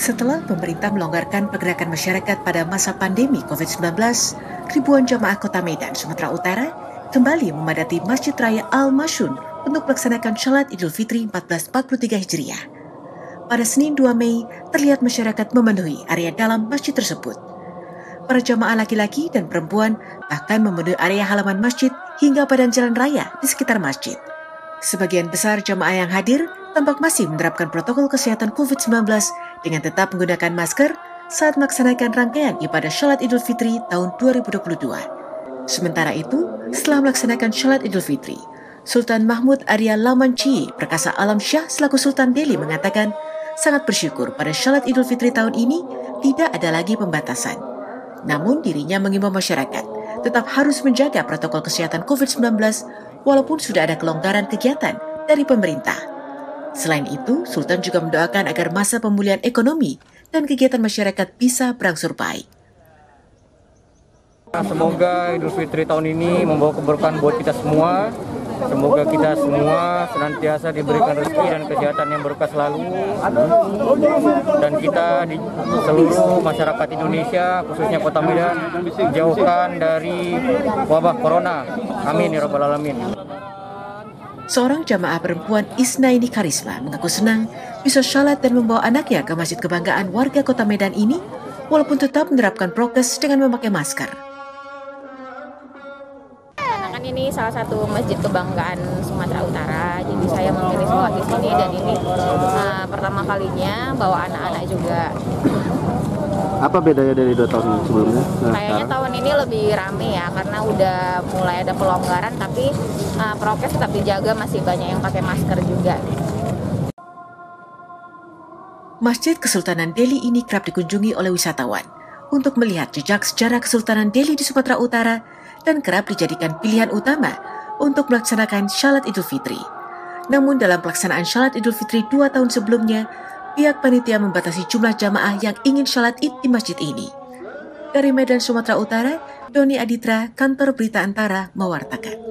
Setelah pemerintah melonggarkan pergerakan masyarakat pada masa pandemi COVID-19, ribuan jamaah Kota Medan, Sumatera Utara kembali memadati Masjid Raya Al-Masyun untuk melaksanakan Shalat Idul Fitri 1443 Hijriah. Pada Senin 2 Mei, terlihat masyarakat memenuhi area dalam masjid tersebut. Para jamaah laki-laki dan perempuan bahkan memenuhi area halaman masjid hingga badan jalan raya di sekitar masjid. Sebagian besar jamaah yang hadir tampak masih menerapkan protokol kesehatan COVID-19 dengan tetap menggunakan masker saat melaksanakan rangkaian ibadah Shalat Idul Fitri tahun 2022. Sementara itu, setelah melaksanakan Shalat Idul Fitri, Sultan Mahmud Arya Lamanci Perkasa Alam Syah selaku Sultan Delhi mengatakan sangat bersyukur pada Shalat Idul Fitri tahun ini tidak ada lagi pembatasan. Namun dirinya mengimbau masyarakat tetap harus menjaga protokol kesehatan COVID-19 walaupun sudah ada kelonggaran kegiatan dari pemerintah. Selain itu, Sultan juga mendoakan agar masa pemulihan ekonomi dan kegiatan masyarakat bisa berangsur baik. Semoga Idul Fitri tahun ini membawa keberkahan buat kita semua. Semoga kita semua senantiasa diberikan rezeki dan kesehatan yang berkah selalu. Dan kita di seluruh masyarakat Indonesia, khususnya Kota Medan, dijauhkan dari wabah corona. Amin ya rabbal alamin. Seorang jamaah perempuan Isnaini Karisma mengaku senang bisa shalat dan membawa anaknya ke masjid kebanggaan warga Kota Medan ini walaupun tetap menerapkan prokes dengan memakai masker. Karena kan ini salah satu masjid kebanggaan Sumatera Utara, jadi saya memilih sholat di sini dan ini pertama kalinya bawa anak-anak juga. Apa bedanya dari 2 tahun sebelumnya? Kayaknya tahun ini lebih rame ya, karena udah mulai ada pelonggaran, tapi prokes tetap dijaga, masih banyak yang pakai masker juga. Masjid Kesultanan Delhi ini kerap dikunjungi oleh wisatawan untuk melihat jejak sejarah Kesultanan Delhi di Sumatera Utara dan kerap dijadikan pilihan utama untuk melaksanakan Shalat Idul Fitri. Namun dalam pelaksanaan Shalat Idul Fitri 2 tahun sebelumnya, pihak panitia membatasi jumlah jamaah yang ingin shalat id di masjid ini. Dari Medan, Sumatera Utara, Doni Aditra, Kantor Berita Antara, mewartakan.